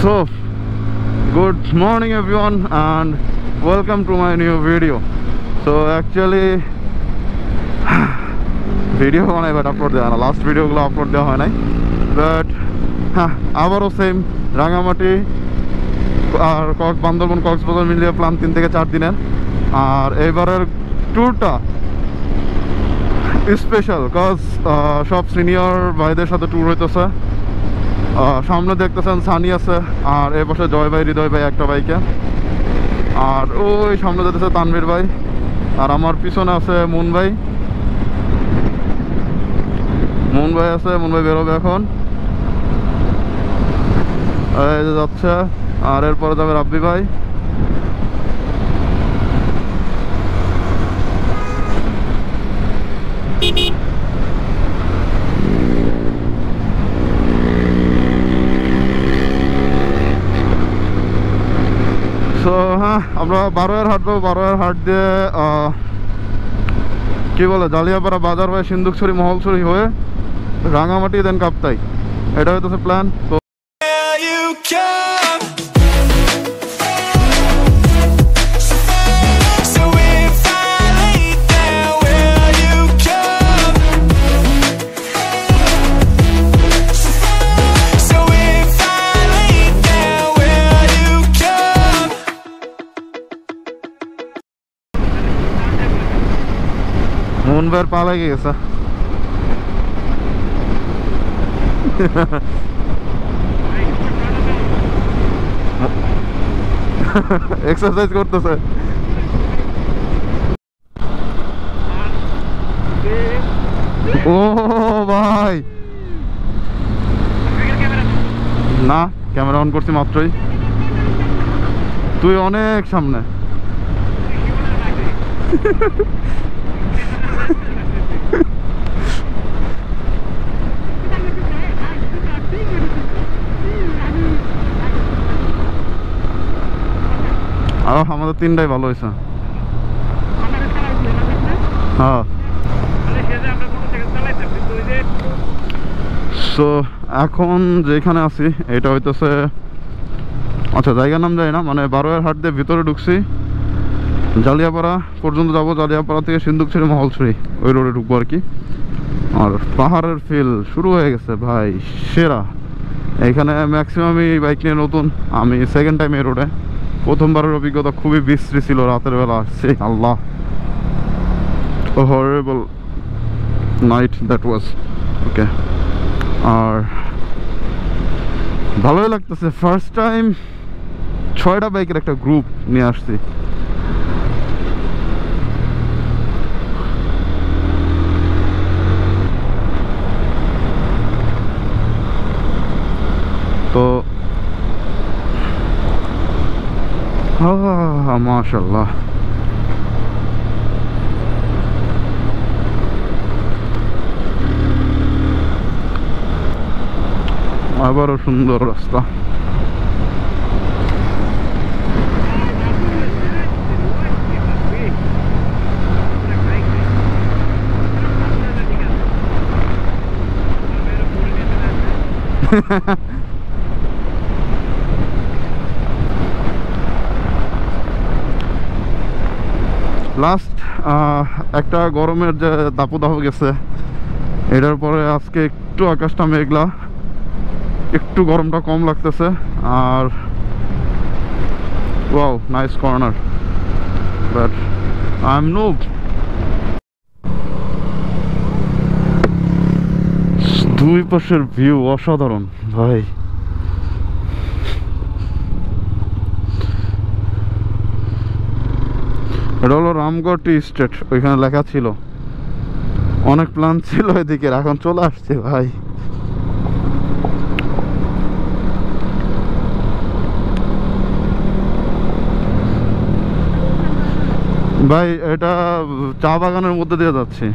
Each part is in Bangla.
So, good morning everyone and welcome to my new video. So actually video বানাই বাট আপলোড দেওয়া না, লাস্ট ভিডিওগুলো আপলোড দেওয়া হয় নাই। বাট হ্যাঁ, আবারও সেম রাঙামাটি আর বান্দরবন কক্সবাজার মিলিয়ে প্ল্যান 3 থেকে 4 দিনের। আর এইবারের ট্যুরটা স্পেশাল কজ সব সিনিয়র ভাইদের সাথে ট্যুর হইতেছে। সামনে দেখতেছেন সানি আছে, আর এ পাশে জয় ভাই, হৃদয় ভাই একটা বাইকে, আর ওই সামনে যেতেছে তানভীর ভাই, আর আমার পিছনে আছে মুন ভাই। মুন ভাই আছে, মুন ভাই বেরোবে এখন, এই যে যাচ্ছে। আর এরপরে যাবে রাব্বি ভাই। সো হ্যাঁ, আমরা 12 হাঁটবো। 12 হাট দিয়ে কি বলে জালিয়াপাড়া বাজার হয়ে সিন্দুকছড়ি মহলছড়ি হয়ে রাঙামাটি দেন কাপ্তাই, এটা হইতেছে প্ল্যান। তো মন বের পা লেগে গেছে। এক্সারসাইজ করতেছে। ও ভাই না, ক্যামেরা অন করছি মাত্রই। তুই অনেক সামনে। আমাদের 3টাই ভালো হয়েছে। হ্যাঁ, সো এখন যেখানে আছি এটা হইতেছে, আচ্ছা জায়গার নাম যায় না, মানে 12 হাট দিয়ে ভিতরে ঢুকছি, জালিয়াপাড়া পর্যন্ত যাবো। জালিয়াপাড়া থেকে সিন্দুকছড়ি মহলছড়ি ওই রোডে ঢুকবো আর কি। আর পাহাড়ের ফিল শুরু হয়ে গেছে ভাই, সেরা। এইখানে ম্যাক্সিমামই বাইক নিয়ে নতুন, আমি সেকেন্ড টাইম এই রোডে। প্রথমবারের অভিজ্ঞতা খুবই বিশ্রী ছিল, রাতের বেলা আসছে। Allah, horrible night that was. Okay, আর ভালোই লাগতেছে। ফার্স্ট টাইম 6টা বাইকের একটা গ্রুপ নিয়ে আসছি। তো মাশাআল্লাহ, আবারও সুন্দর রাস্তা। লাস্ট একটা গরমের যে দাপদাহ গেছে, এটার পরে আজকে একটু আকাশটা মেঘলা, একটু গরমটা কম লাগতেছে। আর wow, nice corner, but I am noob. দুই পাশের ভিউ অসাধারণ ভাই। এটা হলো রামগড় টি স্টেট, ওইখানে লেখা ছিল। অনেক প্ল্যান ছিল এদিকে, এখন চলে আসছে ভাই। ভাই এটা চা বাগানের মধ্যে দিয়ে যাচ্ছে।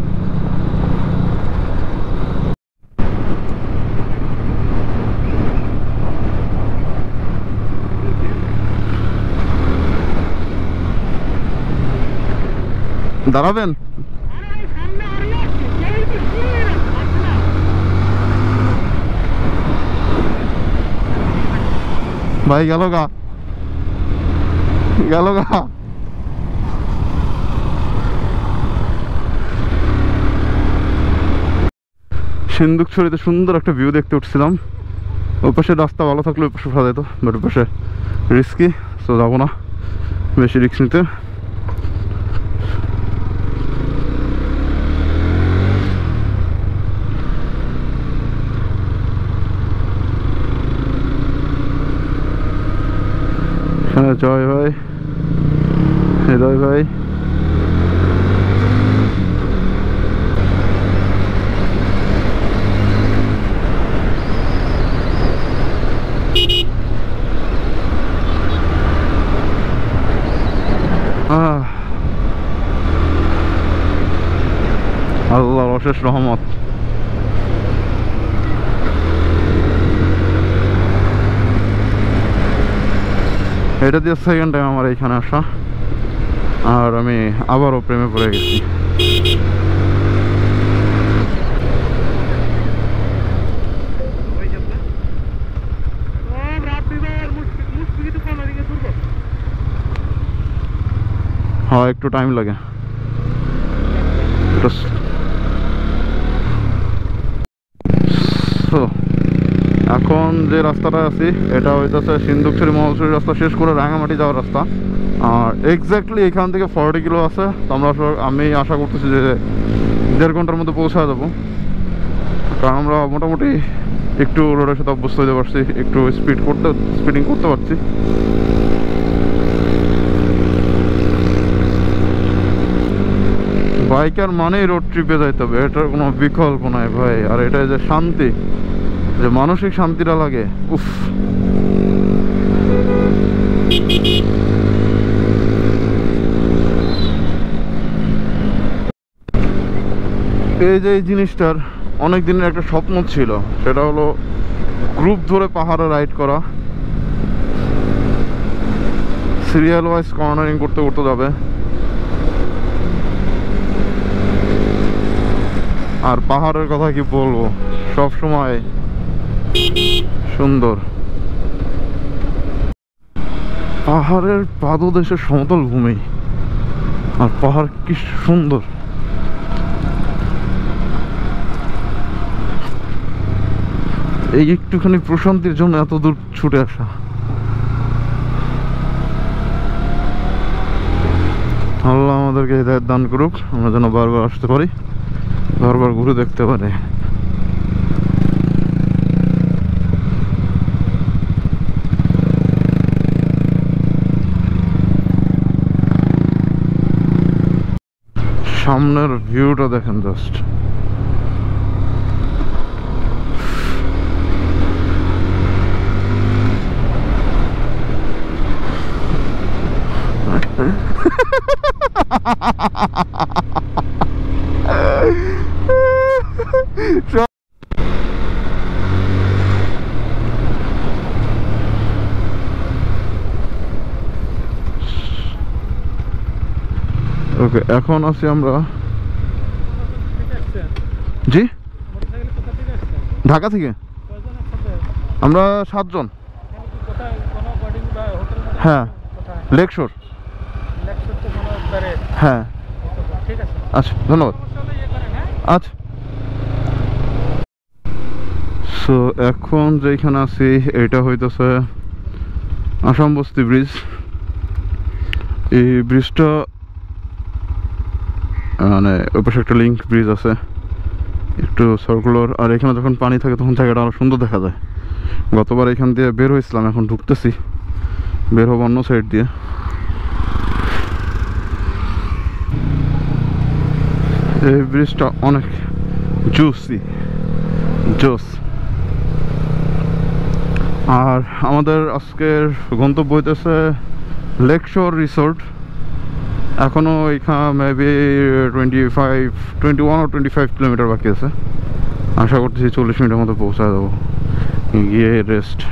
দাঁড়াবেন? ভাই গেল গা, গেল গা। সিন্দুকছড়িতে সুন্দর একটা ভিউ দেখতে উঠছিলাম। ওই পাশে রাস্তা ভালো থাকলে ওই পাশে উঠা যেত, বাট ওই পাশে রিস্কি, তো যাবো না বেশি রিস্ক নিতে। হ্যাঁ জয় ভাই, হৃদয় ভাই, আল্লাহর অশেষ রহমত। এটা দিয়ে সেকেন্ড টাইম আমার এইখানে আসা, আর আমি আবারও প্রেমে পড়ে গেছি। হ্যাঁ একটু টাইম লাগে। এখন যে রাস্তাটা আছি এটা হইতেছে সিন্দুকছড়ি মহলছড়ি রাস্তা শেষ করে রাঙামাটি যাওয়ার রাস্তা। আর এক্স্যাক্টলি এখান থেকে 40 কিলো আছে। তো আমি আশা করতেছি যে 1.5 ঘন্টার মধ্যে পৌঁছা যাবো, কারণ আমরা মোটামুটি একটু রোডের সাথে অভ্যস্ত হতে পারছি, একটু স্পিডিং করতে পারছি। বাইকার মানেই রোড ট্রিপে যাইতে হবে, এটার কোনো বিকল্প নাই ভাই। আর এটা যে শান্তি, যে মানসিক শান্তিটা লাগে, উফ। এই যে এই জিনিসটার অনেক দিনের একটা স্বপ্ন ছিল, সেটা হলো গ্রুপ ধরে পাহাড়ে রাইড করা, সিরিয়াল ওয়াইজ কর্নারিং করতে করতে যাবে। আর পাহাড়ের কথা কি বলবো, সব সময় সুন্দর। পাহাড়ের পাদদেশের সমতল ভূমি, আর পাহাড় কি সুন্দর। এই একটুখানি প্রশান্তির জন্য এত দূর ছুটে আসা। আল্লাহ আমাদেরকে হিদায়াত দান করুক, আমরা যেন বারবার আসতে পারি, বারবার ঘুরে দেখতে পারি। সামনের ভিউটা দেখেন জাস্ট। ওকে, এখন আছি আমরা, জি ঢাকা থেকে আমরা 7 জন। হ্যাঁ লেকশোর। হ্যাঁ আচ্ছা ধন্যবাদ। আচ্ছা সো এখন যেখানে আছি এটা হইতেছে আসাম বস্তি ব্রিজ। এই ব্রিজটা মানে ওই পাশে একটা লিঙ্ক ব্রিজ আছে, একটু সার্কুলার। আর এখানে যখন পানি থাকে তখন জায়গাটা আরো সুন্দর দেখা যায়। গতবার এখান দিয়ে বের হয়েছিলাম, এখন ঢুকতেছি, বের হবো অন্য সাইড দিয়ে। এই ব্রিজটা অনেক জোস। আর আমাদের আজকের গন্তব্য হইতেছে লেকশোর রিসোর্ট। এখনো এখানে মেবি 21 or 25 কিলোমিটার বাকি আছে। আশা করতেছি 40 মিনিটের মতো পৌঁছায় যাবো, গিয়ে রেস্ট।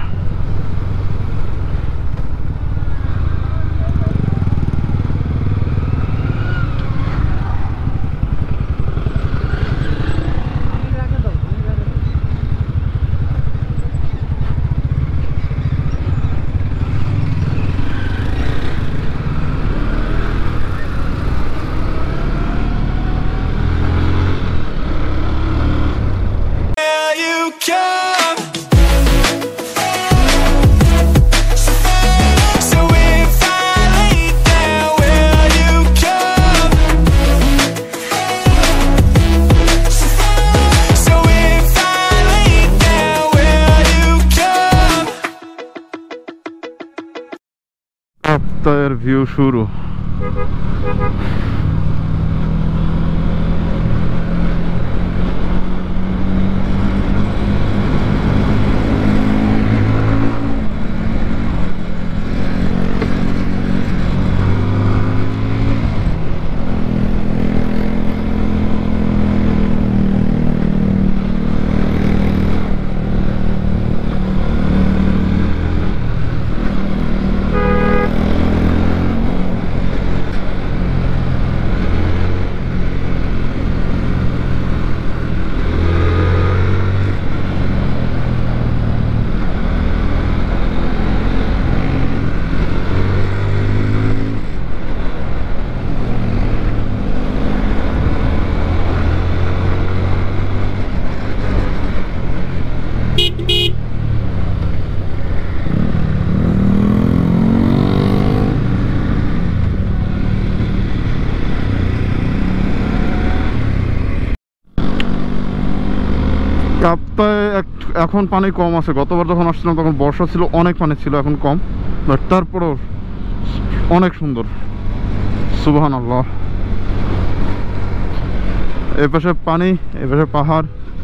কাপ্তায়ের ভিউ শুরু। কাপ্তায় এখন পানি কম আছে। গতবার যখন আসছিলাম তখন বর্ষা ছিল, অনেক পানি ছিল, এখন কম, বাট তারপরেও অনেক সুন্দর। সুবহানাল্লাহ। এপাশে পানি, এপাশে পাহাড়।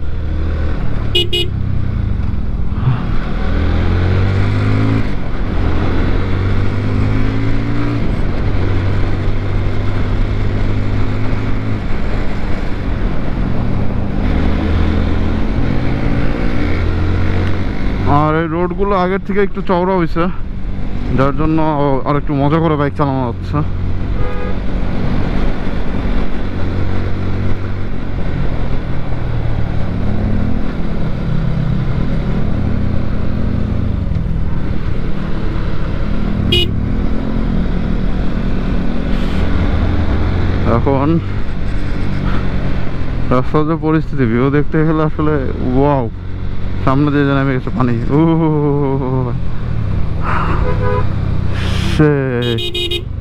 আর এই রোডগুলো আগের থেকে একটু চওড়া হয়েছে, যার জন্য আর একটু মজা করে বাইক চালানো যাচ্ছে। এখন রাস্তার যে পরিস্থিতি, ভিউ দেখতে গেলে আসলে ওয়াও। সামনে দিয়ে নেমে গেছে পানি। ও